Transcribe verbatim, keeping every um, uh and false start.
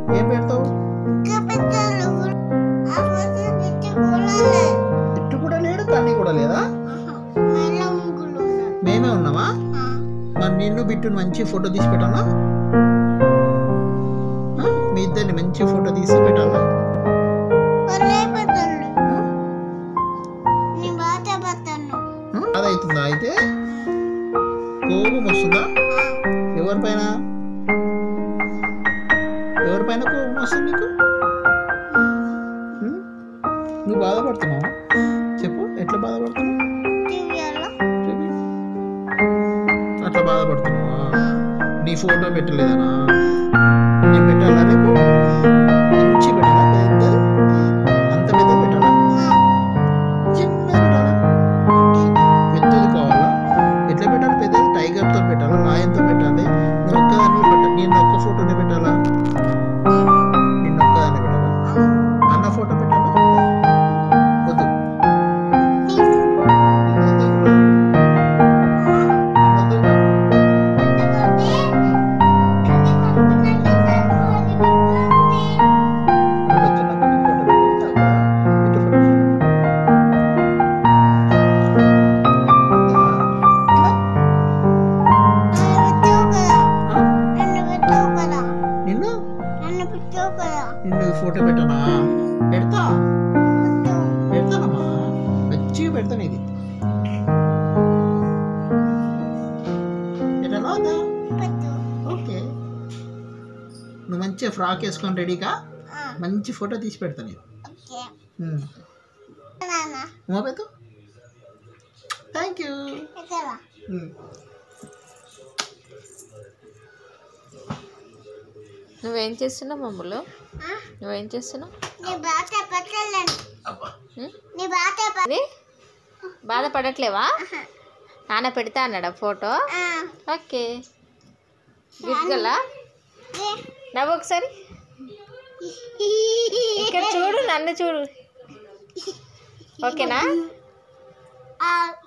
ఏం పెడతావు? ఇట్టు కూడా లేడు, కన్నీ కూడా లేదా? మేమే ఉన్నావా? మరి నిన్ను బిట్టును మంచి ఫోటో తీసి పెట్టాలా? మీ ఇద్దరిని మంచి ఫోటో తీసి పెట్టాలా? అదవుతుందా? అయితే కోపం వస్తుందా? ఎవరిపైన ఎవరిపైన కోపం వస్తుంది నీకు? నువ్వు బాధపడుతున్నావా? చెప్పు, ఎట్లా బాధపడుతున్నావు? అట్లా బాధపడుతున్నావా? నీ ఫోటో పెట్టలేదనా? నేను పెట్టాలా రేపు? మంచి పెట్టాలా? పెద్ద అంత పెద్ద పెట్టాలా? చిన్న పెట్టాలా? పెద్దది కావాలా? ఎట్లా పెట్టాలి? పెద్దది టైగర్తో పెట్టాలా? లాయన్తో పెట్టాలి? నువ్వు ఒక్కదాన్ని పెట్ట నేను ఒక్క ఫోటోనే పెట్టాలా? నిన్న ఒక్కదాన్ని పెట్టాలా? అన్న ఫోటో పెట్టాలా? వద్దు. నిన్ను ఫోటో పెట్టానా? పెడతా పెడతానమ్మా, మంచిగా పెడతాను. ఇది పెట్టాలా? ఓకే, నువ్వు మంచిగా ఫ్రాక్ వేసుకొని రెడీగా మంచి ఫోటో తీసి పెడతాను. నేను ఉమా పెద్ద థ్యాంక్ యూ. నువ్వేం చేస్తున్నావు మమ్మల్ని? నువ్వేం చేస్తున్నావు? బాధపడట్లేవా? నాన్న పెడతా అన్నాడా ఫోటో? ఓకే, గిఫ్ట్గలా నవ్వు ఒకసారి. ఇక్కడ చూడు, నన్ను చూడు. ఓకేనా?